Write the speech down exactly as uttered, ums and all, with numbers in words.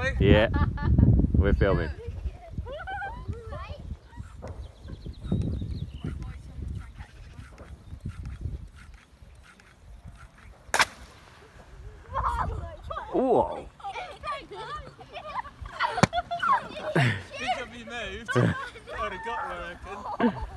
we? Yeah, we're filming. Whoa! Good job you moved. I would have got her, I reckon.